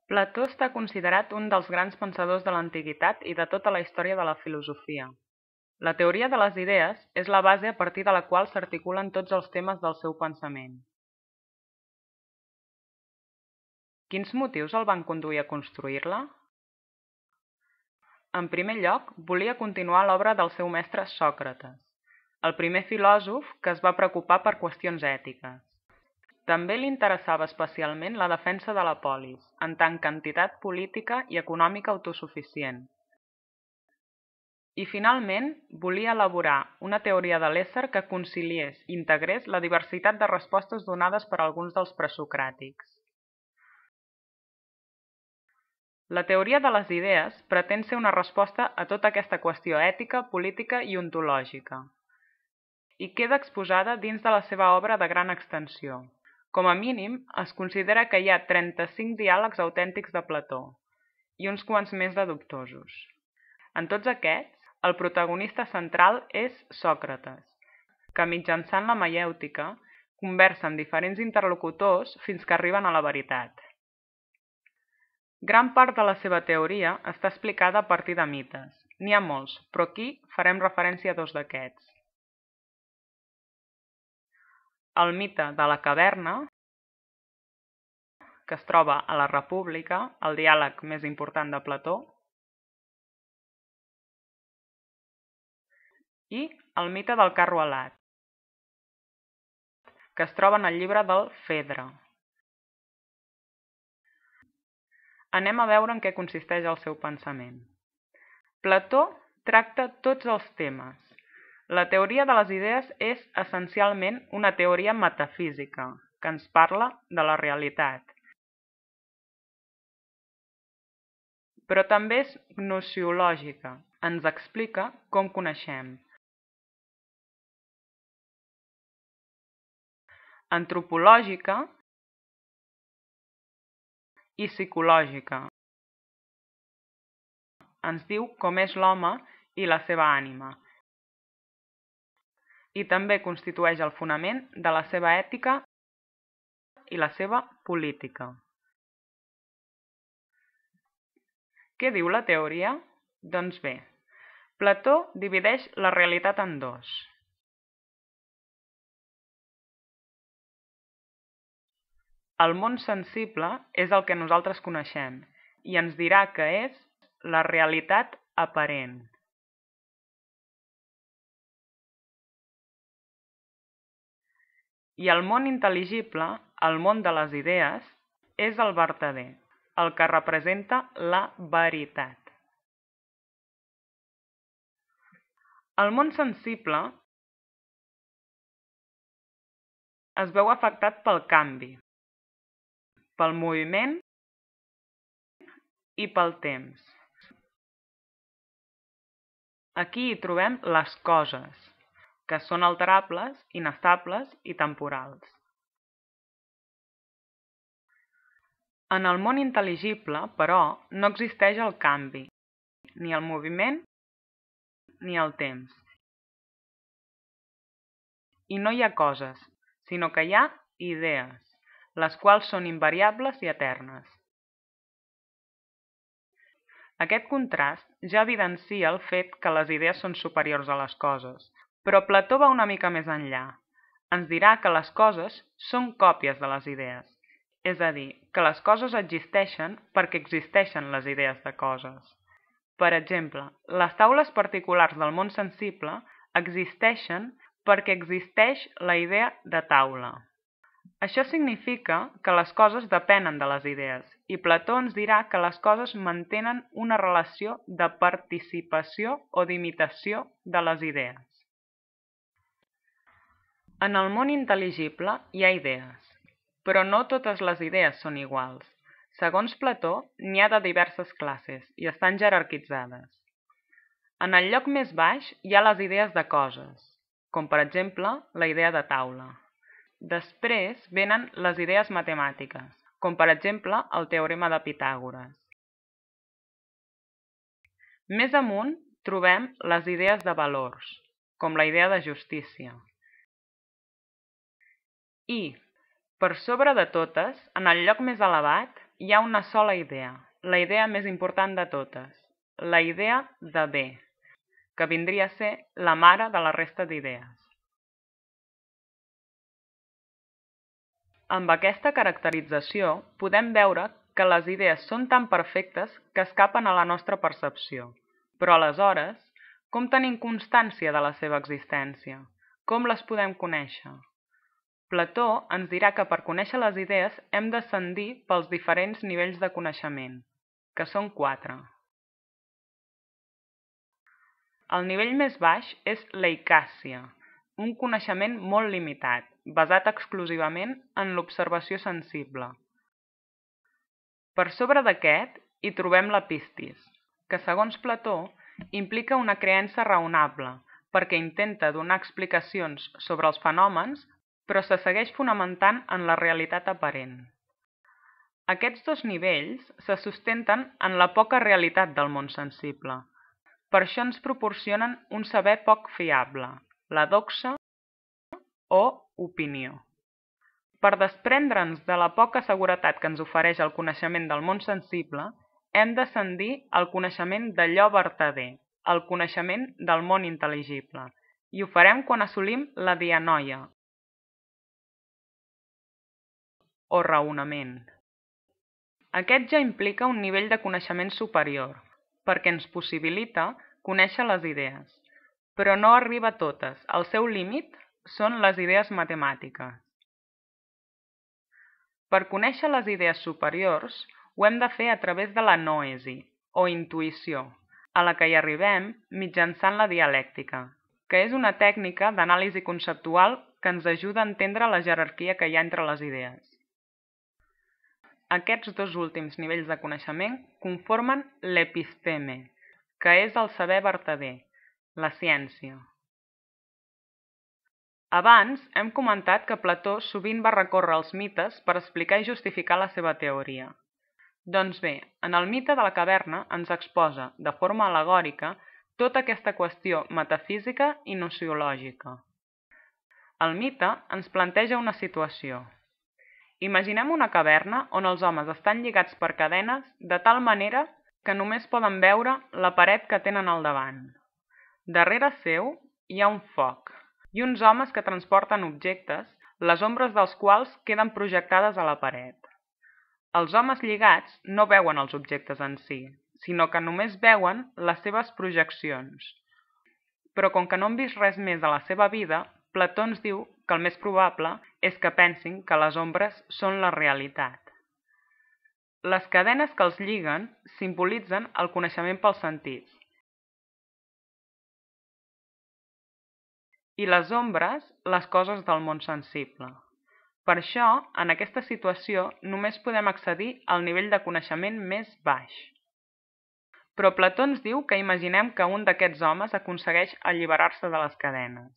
Plató està considerat un dels grans pensadors de l'antiguitat i de tota la història de la filosofia. La teoria de les idees és la base a partir de la qual s'articulen tots els temes del seu pensament. Quins motius el van conduir a construir-la? En primer lloc, volia continuar l'obra del seu mestre Sòcrates, el primer filòsof que es va preocupar per qüestions ètiques. També li interessava especialment la defensa de la polis, en tant que entitat política i econòmica autosuficient. I finalment, volia elaborar una teoria de l'ésser que conciliés i integrés la diversitat de respostes donades per alguns dels presocràtics. La teoria de les idees pretén ser una resposta a tota aquesta qüestió ètica, política i ontològica, i queda exposada dins de la seva obra de gran extensió. Com a mínim, es considera que hi ha 35 diàlegs autèntics de Plató i uns quants més de dubtosos. En tots aquests, el protagonista central és Sòcrates, que mitjançant la maièutica conversa amb diferents interlocutors fins que arriben a la veritat. Gran part de la seva teoria està explicada a partir de mites. N'hi ha molts, però aquí farem referència a dos d'aquests. El mite de la caverna, que es troba a la República, el diàleg més important de Plató, i el mite del carro alat, que es troba en el llibre del Fedre. Anem a veure en què consisteix el seu pensament. Plató tracta tots els temes. La teoria de les idees és essencialment una teoria metafísica, que ens parla de la realitat. Però també és gnoseològica, ens explica com coneixem. Antropològica i psicològica. Ens diu com és l'home i la seva ànima. I també constitueix el fonament de la seva ètica i la seva política. Què diu la teoria? Doncs bé, Plató divideix la realitat en dos. El món sensible és el que nosaltres coneixem i ens dirà que és la realitat aparent. I el món intel·ligible, el món de les idees, és el vertader, el que representa la veritat. El món sensible es veu afectat pel canvi, pel moviment i pel temps. Aquí hi trobem les coses, que són alterables, inestables i temporals. En el món intel·ligible, però, no existeix el canvi, ni el moviment ni el temps. I no hi ha coses, sinó que hi ha idees, les quals són invariables i eternes. Aquest contrast ja evidencia el fet que les idees són superiors a les coses, però Plató va una mica més enllà. Ens dirà que les coses són còpies de les idees, és a dir, que les coses existeixen perquè existeixen les idees de coses. Per exemple, les taules particulars del món sensible existeixen perquè existeix la idea de taula. Això significa que les coses depenen de les idees, i Plató ens dirà que les coses mantenen una relació de participació o d'imitació de les idees. En el món intel·ligible hi ha idees, però no totes les idees són iguals. Segons Plató, n'hi ha de diverses classes i estan jerarquitzades. En el lloc més baix hi ha les idees de coses, com per exemple la idea de taula. Després venen les idees matemàtiques, com per exemple el teorema de Pitàgores. Més amunt trobem les idees de valors, com la idea de justícia. I, per sobre de totes, en el lloc més elevat, hi ha una sola idea, la idea més important de totes, la idea de bé, que vindria a ser la mare de la resta d'idees. Amb aquesta caracterització podem veure que les idees són tan perfectes que escapen a la nostra percepció. Però aleshores, com tenim constància de la seva existència? Com les podem conèixer? Plató ens dirà que per conèixer les idees hem d'ascendir pels diferents nivells de coneixement, que són 4. El nivell més baix és l'eicàcia, un coneixement molt limitat, basat exclusivament en l'observació sensible. Per sobre d'aquest hi trobem la pistis, que segons Plató implica una creença raonable, perquè intenta donar explicacions sobre els fenòmens, però se segueix fonamentant en la realitat aparent. Aquests dos nivells se sustenten en la poca realitat del món sensible. Per això ens proporcionen un saber poc fiable, la doxa o opinió. Per desprendre'ns de la poca seguretat que ens ofereix el coneixement del món sensible, hem d'ascendir al coneixement d'allò vertader, el coneixement del món intel·ligible, i ho farem quan assolim la dianoia, o raonament. Aquest ja implica un nivell de coneixement superior, perquè ens possibilita conèixer les idees, però no arriba a totes. El seu límit són les idees matemàtiques. Per conèixer les idees superiors, ho hem de fer a través de la noesi, o intuïció, a la que hi arribem mitjançant la dialèctica, que és una tècnica d'anàlisi conceptual que ens ajuda a entendre la jerarquia que hi ha entre les idees. Aquests dos últims nivells de coneixement conformen l'episteme, que és el saber vertader, la ciència. Abans hem comentat que Plató sovint va recórrer als mites per explicar i justificar la seva teoria. Doncs bé, en el mite de la caverna ens exposa, de forma al·legòrica, tota aquesta qüestió metafísica i nociològica. El mite ens planteja una situació. Imaginem una caverna on els homes estan lligats per cadenes de tal manera que només poden veure la paret que tenen al davant. Darrere seu hi ha un foc i uns homes que transporten objectes, les ombres dels quals queden projectades a la paret. Els homes lligats no veuen els objectes en si, sinó que només veuen les seves projeccions. Però com que no han vist res més a la seva vida, Plató ens diu que el més probable és que pensin que les ombres són la realitat. Les cadenes que els lliguen simbolitzen el coneixement pels sentits. I les ombres, les coses del món sensible. Per això, en aquesta situació, només podem accedir al nivell de coneixement més baix. Però Plató ens diu que imaginem que un d'aquests homes aconsegueix alliberar-se de les cadenes.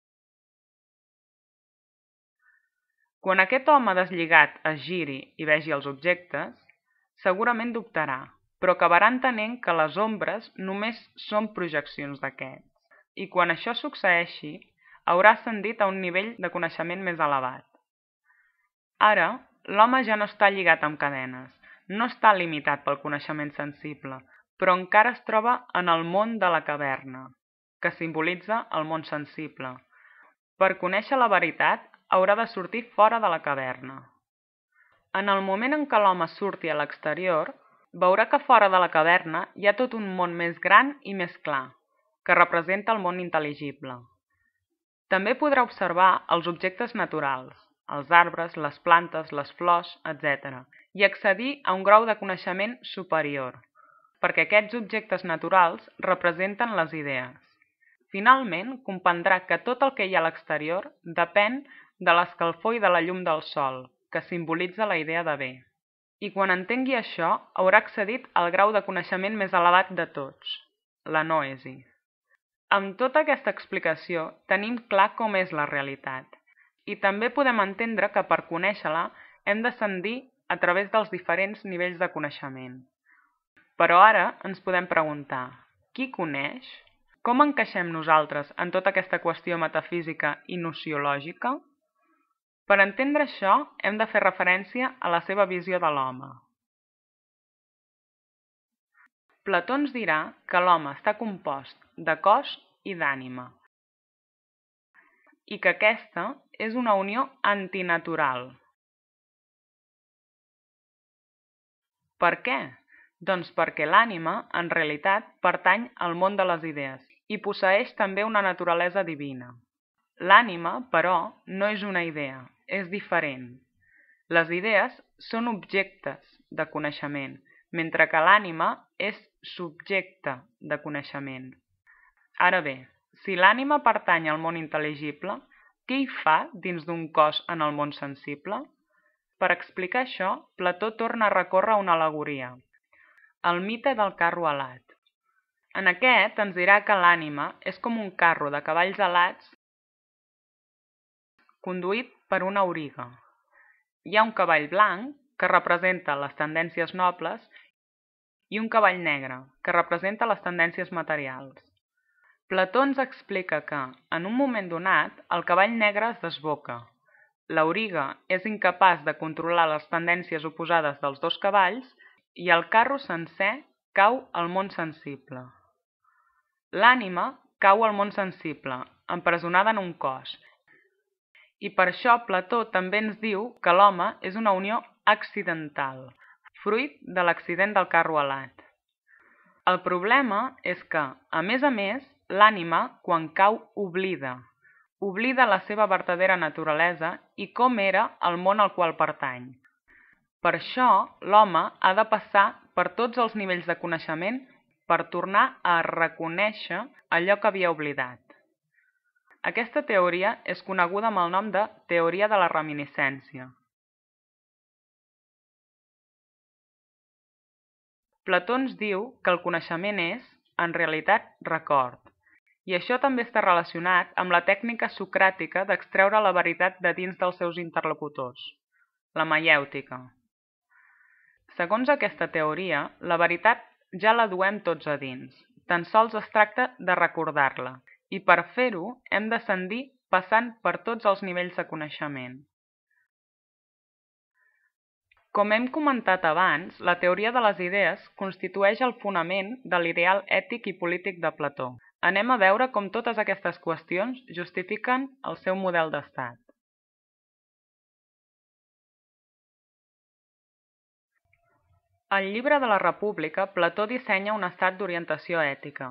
Quan aquest home deslligat es giri i vegi els objectes, segurament dubtarà, però acabarà entenent que les ombres només són projeccions d'aquests. I quan això succeeixi, haurà ascendit a un nivell de coneixement més elevat. Ara, l'home ja no està lligat amb cadenes, no està limitat pel coneixement sensible, però encara es troba en el món de la caverna, que simbolitza el món sensible. Per conèixer la veritat, haurà de sortir fora de la caverna. En el moment en què l'home surti a l'exterior, veurà que fora de la caverna hi ha tot un món més gran i més clar, que representa el món intel·ligible. També podrà observar els objectes naturals, els arbres, les plantes, les flors, etc., i accedir a un grau de coneixement superior, perquè aquests objectes naturals representen les idees. Finalment, comprendrà que tot el que hi ha a l'exterior depèn de l'escalfor i de la llum del sol, que simbolitza la idea de bé. I quan entengui això, haurà accedit al grau de coneixement més elevat de tots, la noesi. Amb tota aquesta explicació tenim clar com és la realitat, i també podem entendre que per conèixer-la hem d'ascendir a través dels diferents nivells de coneixement. Però ara ens podem preguntar, qui coneix? Com encaixem nosaltres en tota aquesta qüestió metafísica i nociològica? Per entendre això, hem de fer referència a la seva visió de l'home. Plató ens dirà que l'home està compost de cos i d'ànima, i que aquesta és una unió antinatural. Per què? Doncs perquè l'ànima, en realitat, pertany al món de les idees i posseeix també una naturalesa divina. L'ànima, però, no és una idea, és diferent. Les idees són objectes de coneixement, mentre que l'ànima és subjecte de coneixement. Ara bé, si l'ànima pertany al món intel·ligible, què hi fa dins d'un cos en el món sensible? Per explicar això, Plató torna a recórrer a una al·legoria, el mite del carro alat. En aquest ens dirà que l'ànima és com un carro de cavalls alats conduït per una auriga. Hi ha un cavall blanc, que representa les tendències nobles, i un cavall negre, que representa les tendències materials. Plató ens explica que, en un moment donat, el cavall negre es desboca. L'auriga és incapaç de controlar les tendències oposades dels dos cavalls i el carro sencer cau al món sensible. L'ànima cau al món sensible, empresonada en un cos. I per això Plató també ens diu que l'home és una unió accidental, fruit de l'accident del carro alat. El problema és que, a més, l'ànima, quan cau, oblida la seva vertadera naturalesa i com era el món al qual pertany. Per això, l'home ha de passar per tots els nivells de coneixement per tornar a reconèixer allò que havia oblidat. Aquesta teoria és coneguda amb el nom de teoria de la reminiscència. Plató ens diu que el coneixement és, en realitat, record, i això també està relacionat amb la tècnica socràtica d'extreure la veritat de dins dels seus interlocutors, la maièutica. Segons aquesta teoria, la veritat ja la duem tots a dins, tan sols es tracta de recordar-la, i per fer-ho hem d'ascendir passant per tots els nivells de coneixement. Com hem comentat abans, la teoria de les idees constitueix el fonament de l'ideal ètic i polític de Plató. Anem a veure com totes aquestes qüestions justifiquen el seu model d'estat. Al llibre de la República, Plató dissenya un estat d'orientació ètica,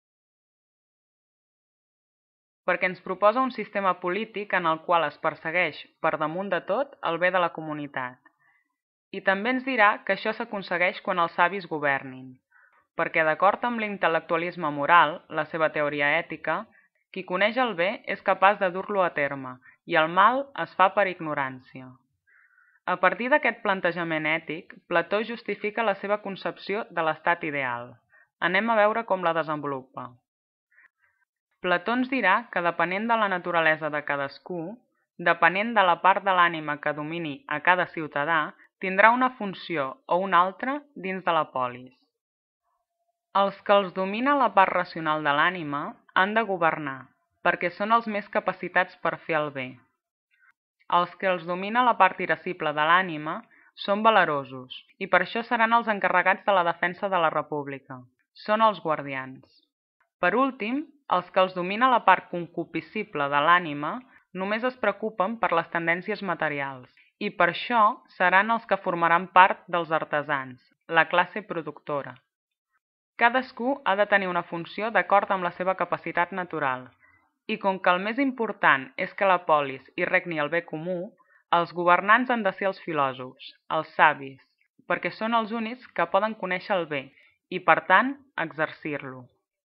perquè ens proposa un sistema polític en el qual es persegueix, per damunt de tot, el bé de la comunitat. I també ens dirà que això s'aconsegueix quan els savis governin, perquè d'acord amb l'intel·lectualisme moral, la seva teoria ètica, qui coneix el bé és capaç de dur-lo a terme i el mal es fa per ignorància. A partir d'aquest plantejament ètic, Plató justifica la seva concepció de l'estat ideal. Anem a veure com la desenvolupa. Plató ens dirà que depenent de la naturalesa de cadascú, depenent de la part de l'ànima que domini a cada ciutadà, tindrà una funció o una altra dins de la polis. Els que els domina la part racional de l'ànima han de governar, perquè són els més capacitats per fer el bé. Els que els domina la part irascible de l'ànima són valerosos i per això seran els encarregats de la defensa de la república. Són els guardians. Per últim, els que els domina la part concupiscible de l'ànima només es preocupen per les tendències materials i per això seran els que formaran part dels artesans, la classe productora. Cadascú ha de tenir una funció d'acord amb la seva capacitat natural, i com que el més important és que la polis hi regni el bé comú, els governants han de ser els filòsofs, els savis, perquè són els únics que poden conèixer el bé i, per tant, exercir-lo.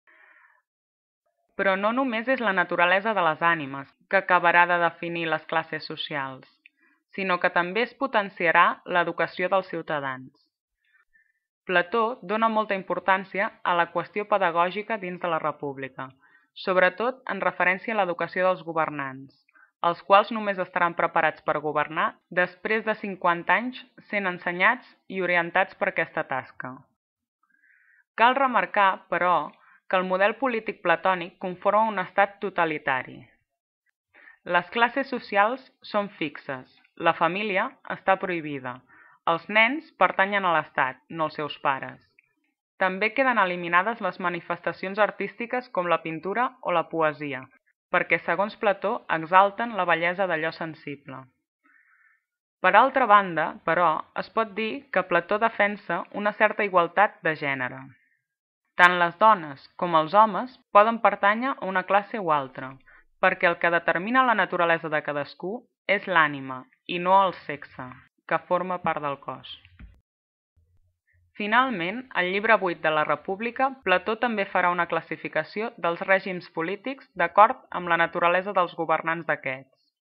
Però no només és la naturalesa de les ànimes que acabarà de definir les classes socials, sinó que també es potenciarà l'educació dels ciutadans. Plató dona molta importància a la qüestió pedagògica dins de la república, sobretot en referència a l'educació dels governants, els quals només estaran preparats per governar després de 50 anys sent ensenyats i orientats per aquesta tasca. Cal remarcar, però, que el model polític platònic conforma un estat totalitari. Les classes socials són fixes, la família està prohibida, els nens pertanyen a l'estat, no als seus pares. També queden eliminades les manifestacions artístiques com la pintura o la poesia, perquè, segons Plató, exalten la bellesa d'allò sensible. Per altra banda, però, es pot dir que Plató defensa una certa igualtat de gènere. Tant les dones com els homes poden pertànyer a una classe o altra, perquè el que determina la naturalesa de cadascú és l'ànima i no el sexe, que forma part del cos. Finalment, al llibre 8 de la República, Plató també farà una classificació dels règims polítics d'acord amb la naturalesa dels governants d'aquests.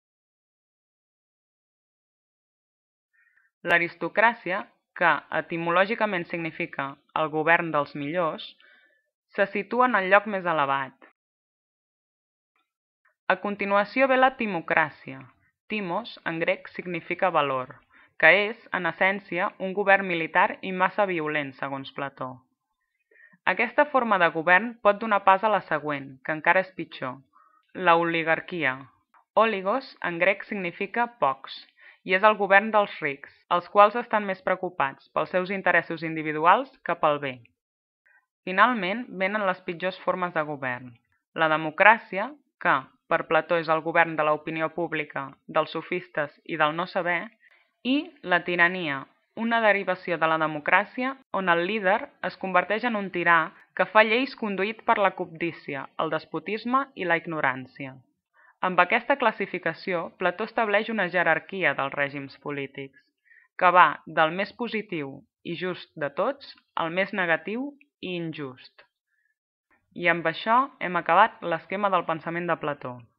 L'aristocràcia, que etimològicament significa el govern dels millors, se situa en el lloc més elevat. A continuació ve la timocràcia. Timos, en grec, significa valor, que és, en essència, un govern militar i massa violent, segons Plató. Aquesta forma de govern pot donar pas a la següent, que encara és pitjor, la oligarquia. Oligos, en grec, significa pocs, i és el govern dels rics, els quals estan més preocupats pels seus interessos individuals que pel bé. Finalment, venen les pitjors formes de govern. La democràcia, que, per Plató, és el govern de l'opinió pública, dels sofistes i del no saber, i la tirania, una derivació de la democràcia on el líder es converteix en un tirà que fa lleis conduït per la cobdícia, el despotisme i la ignorància. Amb aquesta classificació, Plató estableix una jerarquia dels règims polítics, que va del més positiu i just de tots al més negatiu i injust. I amb això hem acabat l'esquema del pensament de Plató.